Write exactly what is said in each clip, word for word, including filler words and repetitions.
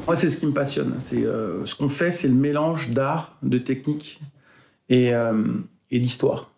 Moi, c'est ce qui me passionne. C'est, euh, ce qu'on fait, c'est le mélange d'art, de technique et, euh, et d'histoire.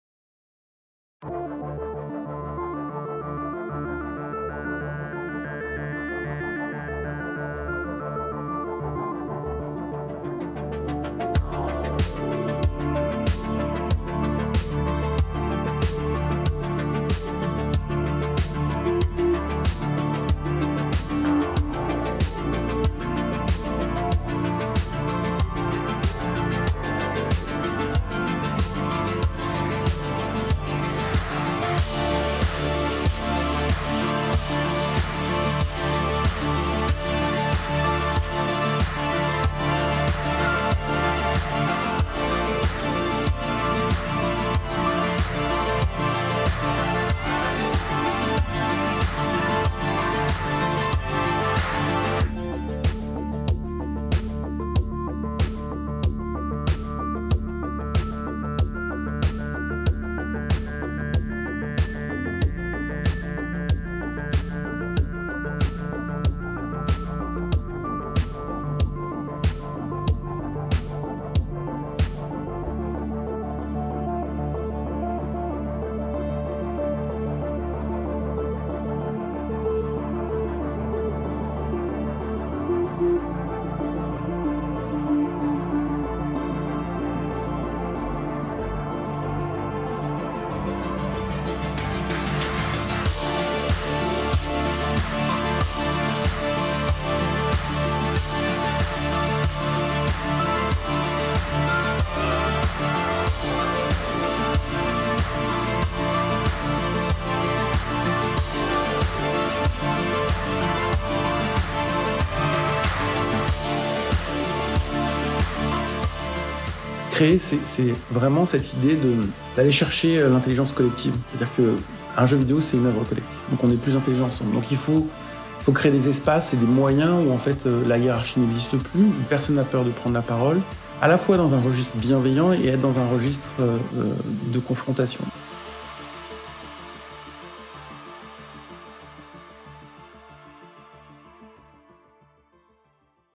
Créer, c'est vraiment cette idée d'aller chercher l'intelligence collective. C'est-à-dire qu'un jeu vidéo, c'est une œuvre collective. Donc on est plus intelligents ensemble. Donc il faut, faut créer des espaces et des moyens où en fait la hiérarchie n'existe plus, où personne n'a peur de prendre la parole, à la fois dans un registre bienveillant et être dans un registre euh, de confrontation.